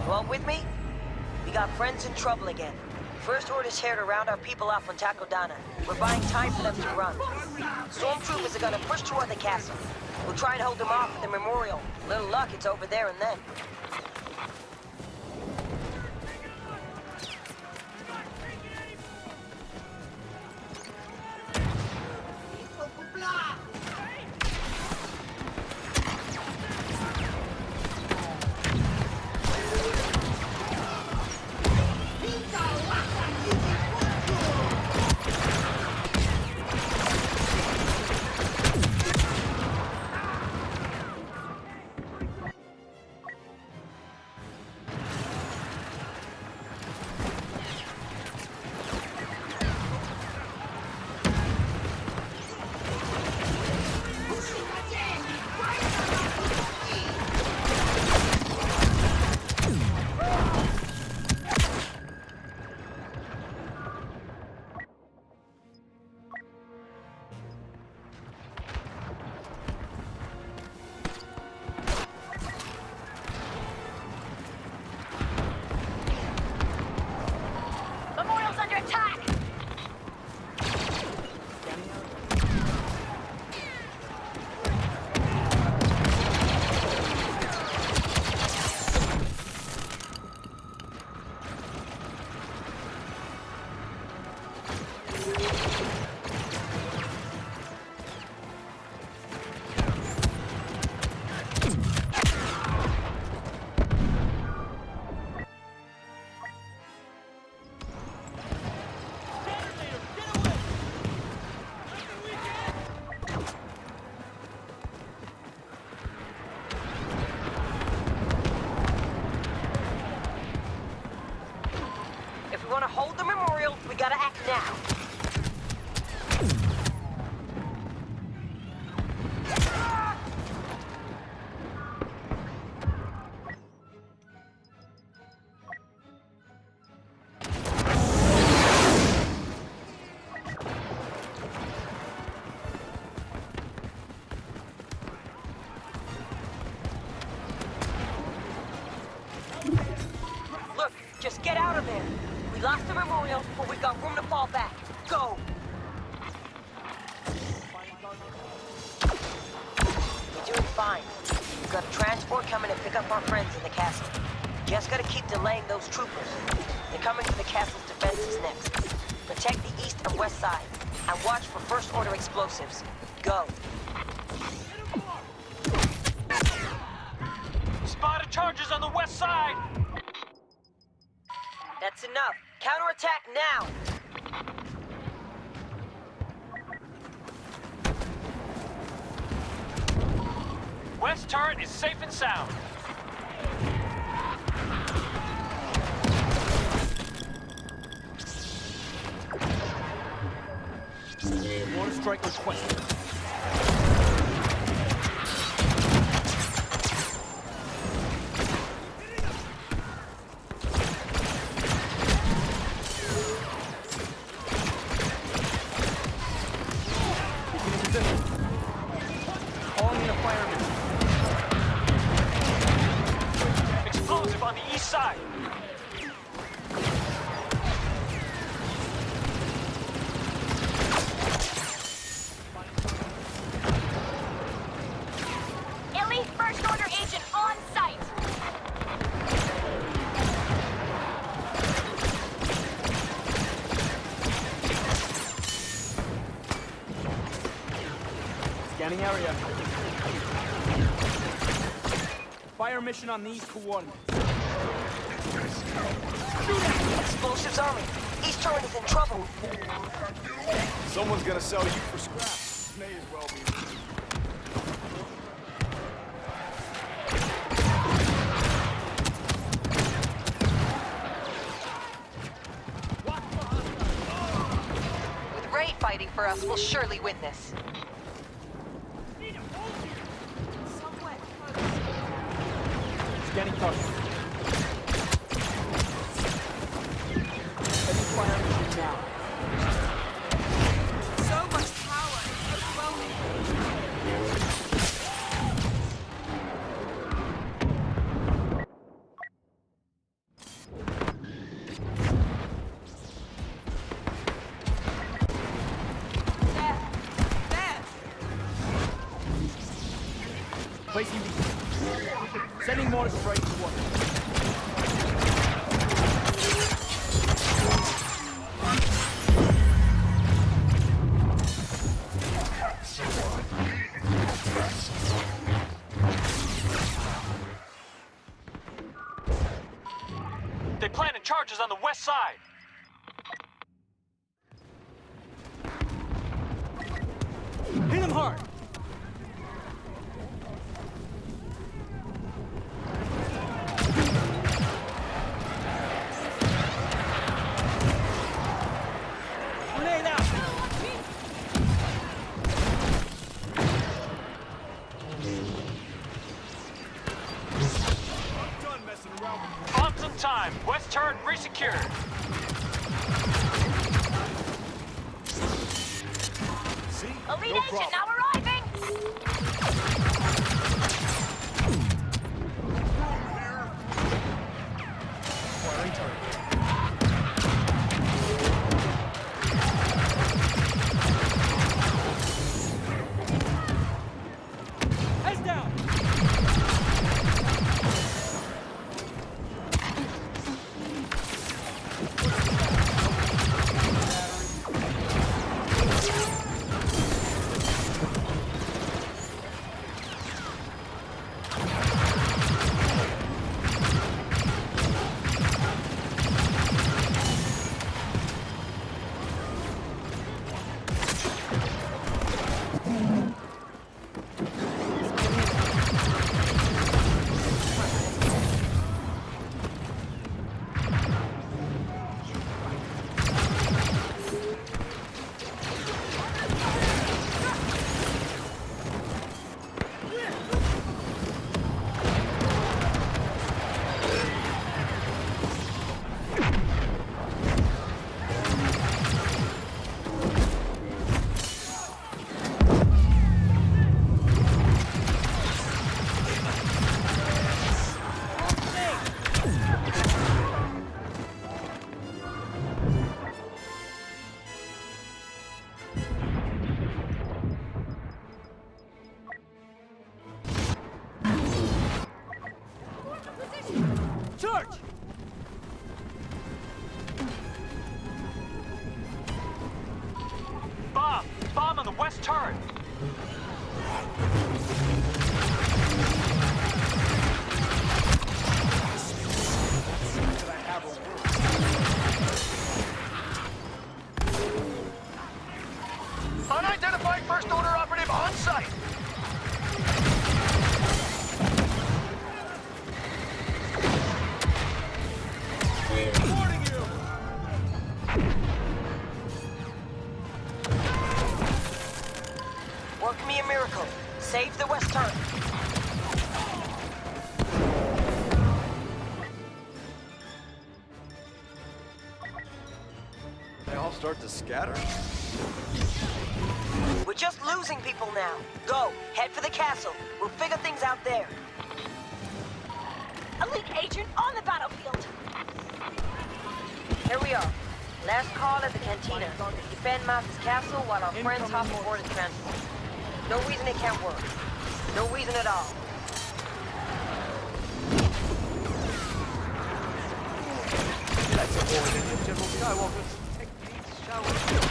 You all with me? We got friends in trouble again. First Order's here to round our people off on Takodana. We're buying time for them to run. Stormtroopers are gonna push toward the castle. We'll try and hold them off at the memorial. Little luck, it's over there and then. Want to hold the memorial, we gotta act now. Look, just get out of there. We lost the memorial, but we've got room to fall back. Go! We're doing fine. We've got a transport coming to pick up our friends in the castle. Just gotta keep delaying those troopers. They're coming to the castle's defenses next. Protect the east and west side, and watch for First Order explosives. Go! Spotted charges on the west side! That's enough. Counterattack now! West turret is safe and sound. Water strike requested. Calling in a fireman. Explosive on the east side. Elite First Order agent on site. Scanning area. Fire mission on these coordinates. Explosives army. East turret is in trouble. Someone's gonna sell you for scrap. May as well be. With Ray fighting for us, we'll surely win this. Scanning target. Heavy fire mission now. So much power. Overwhelming. Placing beacon. Sending mortar strike to one. They planted charges on the west side. Hit him hard! Grenade out! I'm done messing around with you. On some time. West turret resecured. See? Elite No agent problem. now arriving! Firing target. Heads down! Charge! Bomb! Bomb on the west turret! Unidentified first order operative on site. Warning you. Work me a miracle. Save the west turret. They all start to scatter. We're just losing people now. Go, head for the castle. We'll figure things out there. Elite agent on the battlefield! Here we are. Last call at the cantina. Defend Master's castle while our friends hop aboard the transport. No reason it can't work. No reason at all. Let's avoid any of General Skywalker's techniques, shall we?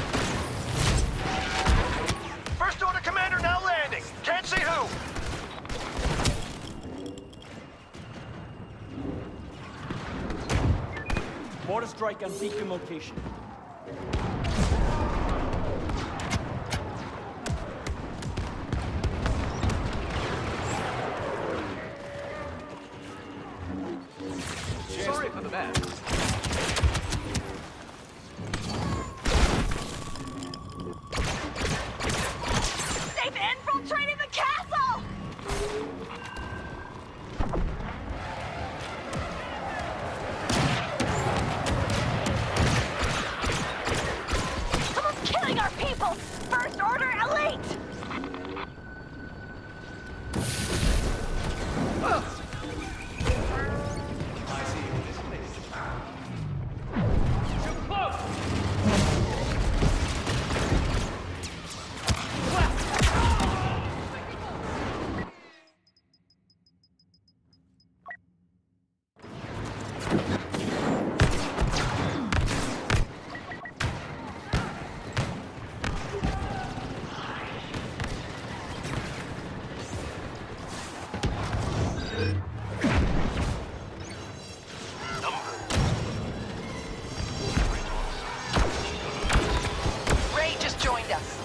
First order commander now landing. Can't see who. Mortar strike on beacon location. Sorry for the mess. They've infiltrated the castle! Someone's killing our people! First order elite! I see. Ray just joined us.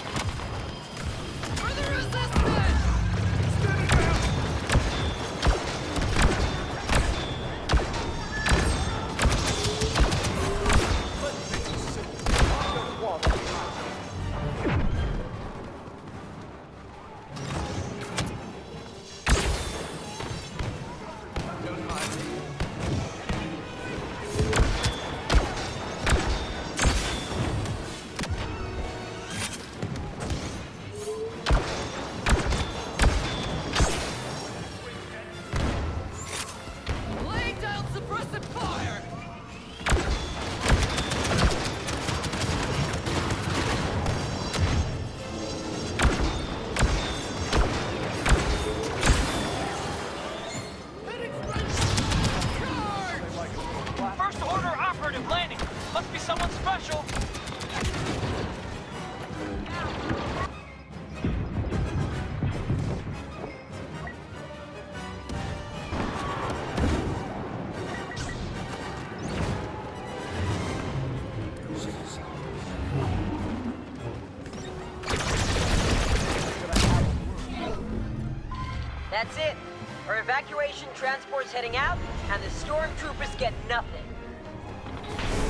First order operative landing. Must be someone special. That's it. Our evacuation transport's heading out, and the stormtroopers get nothing.